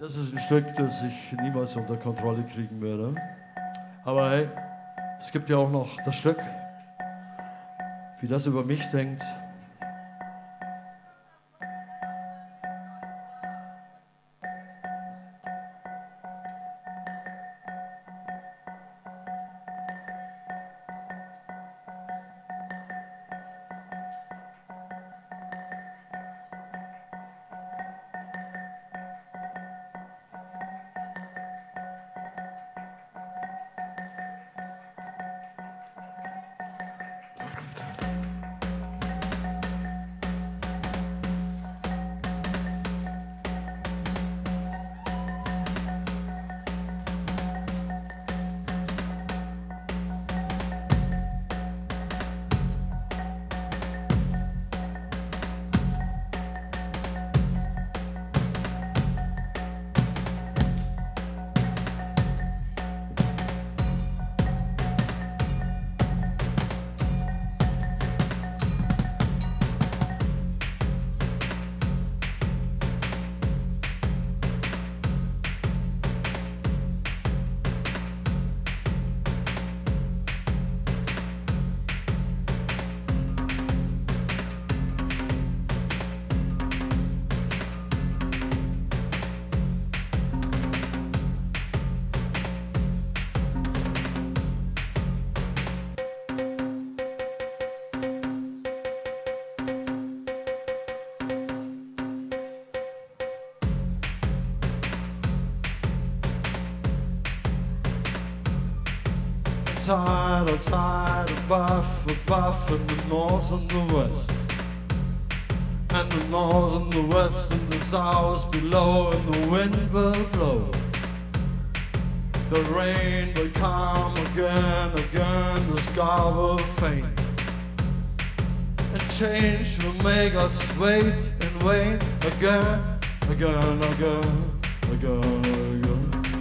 Das ist ein Stück, das ich niemals unter Kontrolle kriegen werde. Aber hey, es gibt ja auch noch das Stück, wie das über mich denkt. Tide, above in the north and the west, and the north and the west and the south below, and the wind will blow. The rain will come again, the sky will faint, and change will make us wait and wait again, again, again, again, again.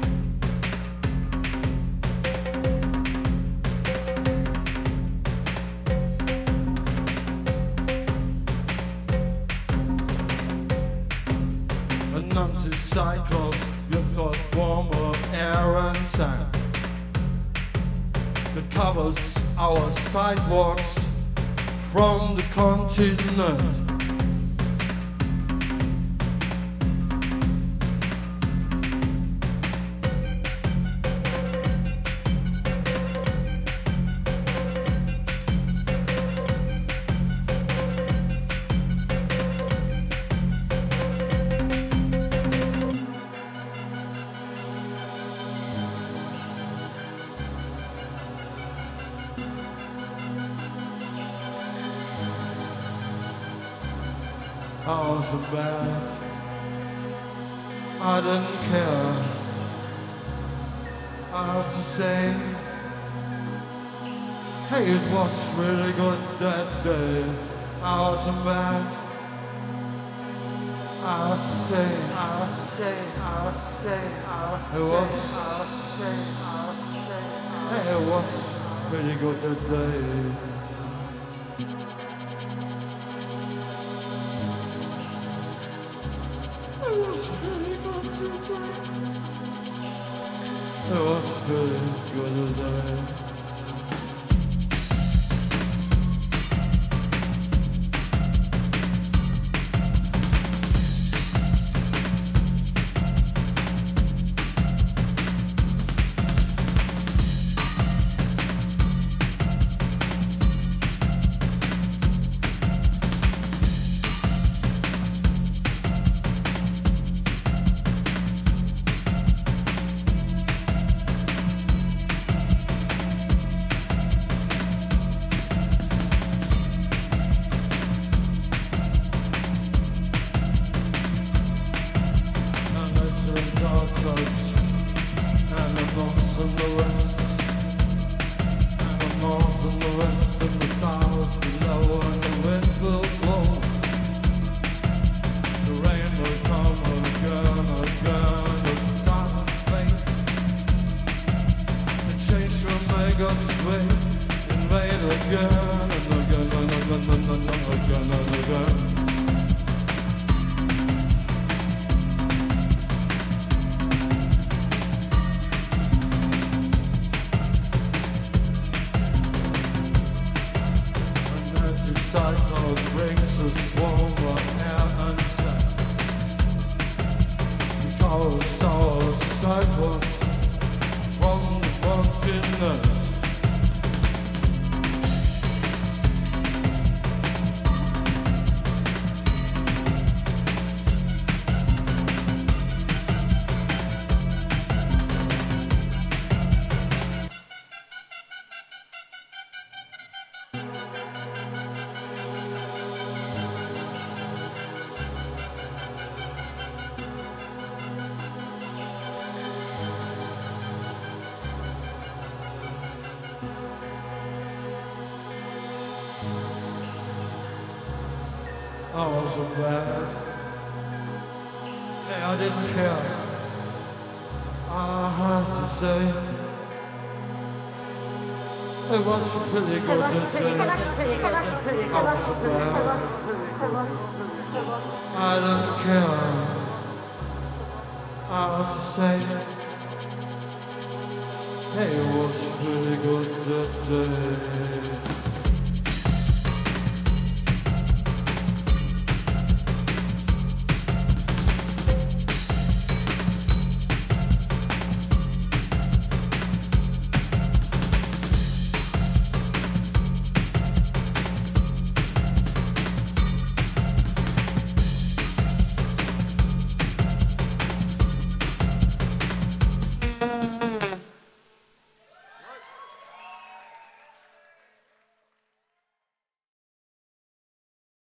Cyclones, your thought warm of air and sand that covers our sidewalks from the continent. I was so bad, I didn't care. I have to say, hey, it was really good that day. I was so bad, I have to say, I have to say, I have to say, I have to say, it was, I have to say, I have to say, hey, it was pretty good that day. It was pretty good today. I was so bad. Hey, I didn't care. I have to say, it was pretty good. I was so bad. I don't care. I was to say, hey, it was